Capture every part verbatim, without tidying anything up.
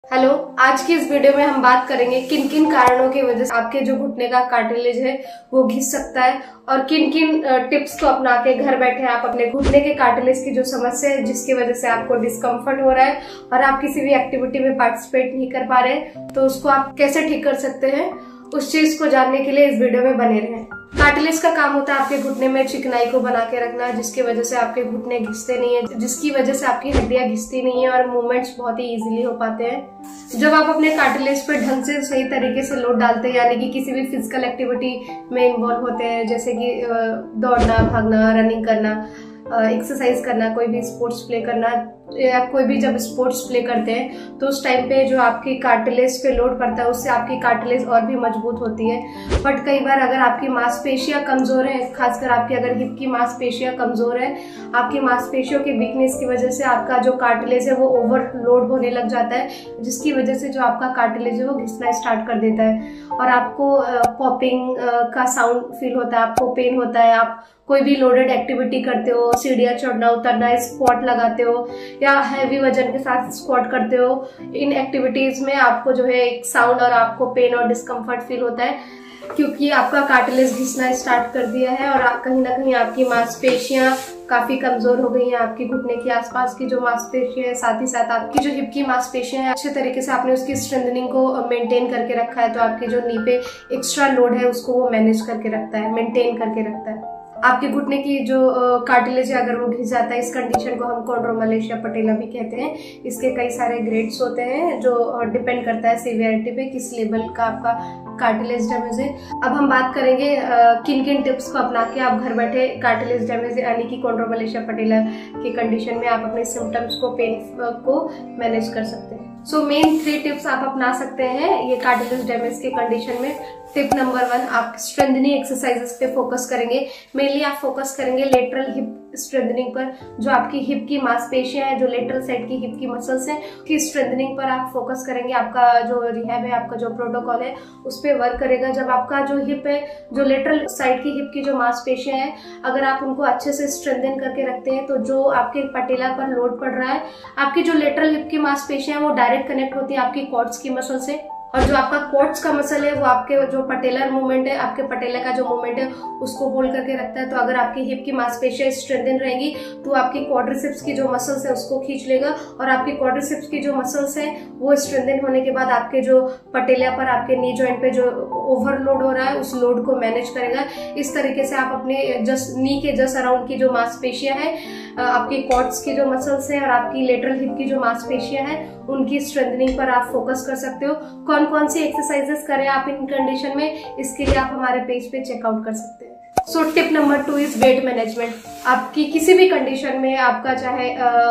Hello, आज की इस वीडियो में हम बात करेंगे किन किन कारणों की वजह से आपके जो घुटने का कार्टिलेज है वो घिस सकता है और किन किन टिप्स को अपना के घर बैठे आप अपने घुटने के कार्टिलेज की जो समस्या है जिसकी वजह से आपको डिस्कम्फर्ट हो रहा है और आप किसी भी एक्टिविटी में पार्टिसिपेट नहीं कर पा रहे तो उसको आप कैसे ठीक कर सकते हैं, उस चीज को जानने के लिए इस वीडियो में बने रहें। कार्टिलेज का काम होता है आपके घुटने में चिकनाई को बना के रखना, जिसकी वजह से आपके घुटने घिसते नहीं है, जिसकी वजह से आपकी हड्डियां घिसती नहीं है और मूवमेंट्स बहुत ही इजीली हो पाते हैं। जब आप अपने कार्टिलेज पे ढंग से सही तरीके से लोड डालते हैं, यानी कि किसी भी फिजिकल एक्टिविटी में इन्वॉल्व होते हैं, जैसे कि दौड़ना, भागना, रनिंग करना, एक्सरसाइज करना, कोई भी स्पोर्ट्स प्ले करना, या कोई भी जब स्पोर्ट्स प्ले करते हैं तो उस टाइम पे जो आपकी कार्टिलेज पे लोड पड़ता है उससे आपकी कार्टिलेज और भी मजबूत होती है। बट कई बार अगर आपकी मांसपेशियां कमजोर है, खासकर आपकी अगर हिप की मांसपेशियां कमजोर है, आपकी मांसपेशियों की वीकनेस की वजह से आपका जो कार्टिलेज है वो ओवरलोड होने लग जाता है, जिसकी वजह से जो आपका कार्टिलेज है वो घिसना स्टार्ट कर देता है और आपको पॉपिंग का साउंड फील होता है, आपको पेन होता है। आप कोई भी लोडेड एक्टिविटी करते हो, सीढ़ियां चढ़ना उतरना, स्क्वाट लगाते हो या हैवी वजन के साथ स्क्वाट करते हो, इन एक्टिविटीज में आपको जो है एक साउंड और आपको पेन और डिस्कम्फर्ट फील होता है, क्योंकि आपका कार्टिलेज घिसना स्टार्ट कर दिया है और कहीं ना कहीं आपकी मांसपेशियां काफी कमजोर हो गई हैं। आपकी घुटने के आसपास की जो मांसपेशियां है, साथ ही साथ आपकी जो हिप की मांसपेशियां हैं, अच्छे तरीके से आपने उसकी स्ट्रेंथनिंग को मेंटेन करके रखा है, तो आपकी जो नी पे एक्स्ट्रा लोड है उसको वो मैनेज करके रखता है, मेंटेन करके रखता है। आपके घुटने की जो कार्टिलेज है अगर वो घिस जाता है, इस कंडीशन को हम कॉन्ड्रोमलेशिया पटेला भी कहते हैं। इसके कई सारे ग्रेड्स होते हैं जो डिपेंड करता है सीवियरिटी पे, किस लेवल का आपका कार्टिलेज डैमेज है। अब हम बात करेंगे किन किन टिप्स को अपना के आप घर बैठे कार्टिलेज डैमेज यानी कि कॉन्ड्रोमलेशिया पटेला की कंडीशन में आप अपने सिम्टम्स को, पेन को मैनेज कर सकते हैं। सो मेन थ्री टिप्स आप अपना सकते हैं ये कार्टिलेज डैमेज के कंडीशन में। टिप नंबर वन, आप स्ट्रेंथनिंग एक्सरसाइजेस पे फोकस करेंगे। मेनली आप फोकस करेंगे लेटरल हिप स्ट्रेंथनिंग पर, जो आपकी हिप की मांसपेशियां हैं, जो लेटरल साइड की हिप की मसल्स हैं, की स्ट्रेंथनिंग पर आप फोकस करेंगे। आपका जो रिहैब है, आपका जो प्रोटोकॉल है उस पर वर्क करेगा। जब आपका जो हिप है, जो लेटरल साइड की हिप की जो मांसपेशियां हैं, अगर आप उनको अच्छे से स्ट्रेंथन करके रखते हैं तो जो आपके पटेला पर लोड पड़ रहा है, आपकी जो लेटरल हिप की मांसपेशियां हैं वो डायरेक्ट कनेक्ट होती है आपकी क्वाड्स की मसल से, और जो आपका क्वाड्स का मसल है वो आपके जो पटेलर मूवमेंट है, आपके पटेला का जो मूवमेंट है उसको होल्ड करके रखता है। तो अगर आपकी हिप की मांसपेशियां स्ट्रेंथन रहेंगी तो आपकी क्वाड्रिसेप्स की जो मसल्स है उसको खींच लेगा और आपकी क्वाड्रिसेप्स की जो मसल्स है वो स्ट्रेंथन होने के बाद आपके जो पटेला पर, आपके नी जॉइंट पे जो ओवरलोड हो रहा है उस लोड को मैनेज करेगा। इस तरीके से आप अपने जस्ट नी के जस्ट अराउंड की जो मांसपेशियां है, आपकी क्वाड्स की जो मसल्स है और आपकी लेटरल हिप की जो मांसपेशियां है, उनकी स्ट्रेंथनिंग पर आप फोकस कर सकते हो। कौन कौन सी एक्सरसाइजेस करें आप इन कंडीशन में, इसके लिए आप हमारे पेज पे चेकआउट कर सकते हैं। So tip number two is weight management. आपकी किसी भी कंडीशन में, आपका चाहे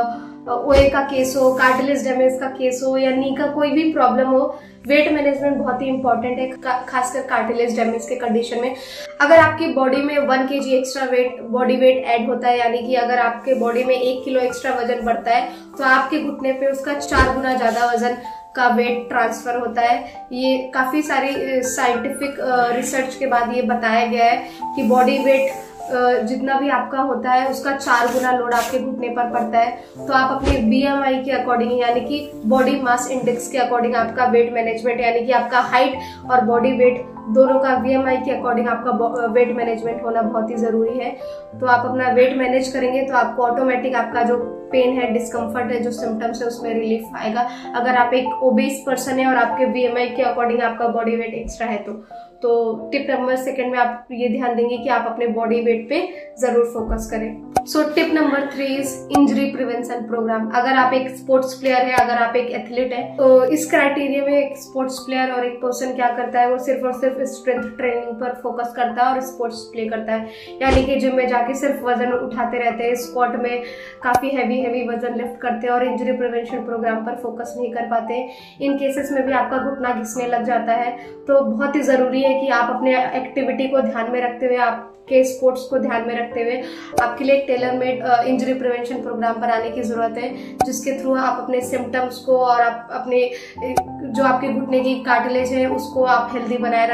ओए का केस हो, कार्टिलेज डैमेज का केस हो या नी का कोई भी प्रॉब्लम हो, वेट मैनेजमेंट बहुत ही इंपॉर्टेंट है, खासकर कार्टिलेज डैमेज के कंडीशन में। अगर आपकी बॉडी में one K G extra weight body weight add होता है, यानी कि अगर आपके बॉडी में एक किलो एक्स्ट्रा वजन बढ़ता है तो आपके घुटने पे उसका चार गुना ज्यादा वजन का वेट ट्रांसफर होता है। ये काफी सारी साइंटिफिक रिसर्च के बाद ये बताया गया है कि बॉडी वेट जितना भी आपका होता है उसका चार गुना लोड आपके घुटने पर पड़ता है। तो आप अपने बी एम आई के अकॉर्डिंग, यानी कि बॉडी मास इंडेक्स के अकॉर्डिंग आपका वेट मैनेजमेंट, यानी कि आपका हाइट और बॉडी वेट दोनों का बी एम आई के अकॉर्डिंग आपका वेट मैनेजमेंट होना बहुत ही जरूरी है। तो आप अपना वेट मैनेज करेंगे तो आपको ऑटोमेटिक आपका जो पेन है, डिस्कम्फर्ट है, जो सिम्टम्स है उसमें रिलीफ आएगा। अगर आप एक ओबेस पर्सन है और आपके बी एम आई के अकॉर्डिंग आपका बॉडी वेट एक्स्ट्रा है तो तो टिप नंबर सेकंड में आप ये ध्यान देंगे कि आप अपने बॉडी वेट पे जरूर फोकस करें। So tip number three is injury prevention program. अगर आप एक स्पोर्ट्स प्लेयर है, अगर आप एक एथलीट है, तो इस क्राइटेरिया में एक स्पोर्ट्स प्लेयर और एक पर्सन क्या करता है, वो सिर्फ और सिर्फ स्ट्रेंथ ट्रेनिंग पर फोकस करता है और स्पोर्ट्स प्ले करता है, यानी कि जिम में जाके सिर्फ वजन उठाते रहते हैं, स्क्वाट में काफी हैवी हैवी वजन लिफ्ट करते हैं और इंजरी प्रिवेंशन प्रोग्राम पर फोकस नहीं कर पाते। इन केसेस में भी आपका घुटना घिसने लग जाता है। तो बहुत ही जरूरी है कि आप अपने एक्टिविटी को ध्यान में रखते हुए, आपके स्पोर्ट्स को ध्यान में रखते हुए आपके लिए एक tailor made injury prevention program पर आने की जरूरत है, जिसके थ्रू आप अपने सिम्टम्स को और आप अपने जो आपके घुटने की कार्टिलेज है उसको आप हेल्दी बनाए रख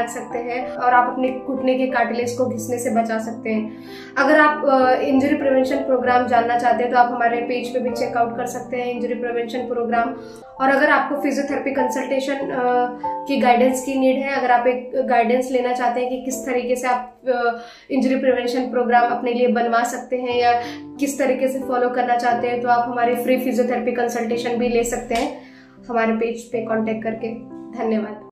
निकाल सकते हैं और आप अपने घुटने के कार्टिलेज को घिसने से बचा सकते हैं। अगर आप इंजरी प्रिवेंशन प्रोग्राम जानना चाहते हैं तो आप हमारे पेज पे भी चेकआउट कर सकते हैं इंजरी प्रिवेंशन प्रोग्राम। और अगर आपको फिजियोथेरेपी कंसल्टेशन की गाइडेंस की नीड है, अगर आप एक गाइडेंस लेना चाहते हैं कि किस तरीके से आप इंजरी प्रिवेंशन प्रोग्राम अपने लिए बनवा सकते हैं या किस तरीके से फॉलो करना चाहते हैं, तो आप हमारे फ्री फिजियोथेरेपी कंसल्टेशन भी ले सकते हैं हमारे पेज पे कांटेक्ट करके। धन्यवाद।